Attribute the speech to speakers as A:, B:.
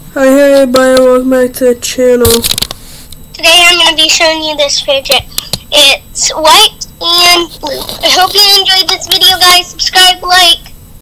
A: Hi everybody, welcome back to the channel.
B: Today I'm going to be showing you this fidget. It's white and blue. I hope you enjoyed this video, guys. Subscribe, like.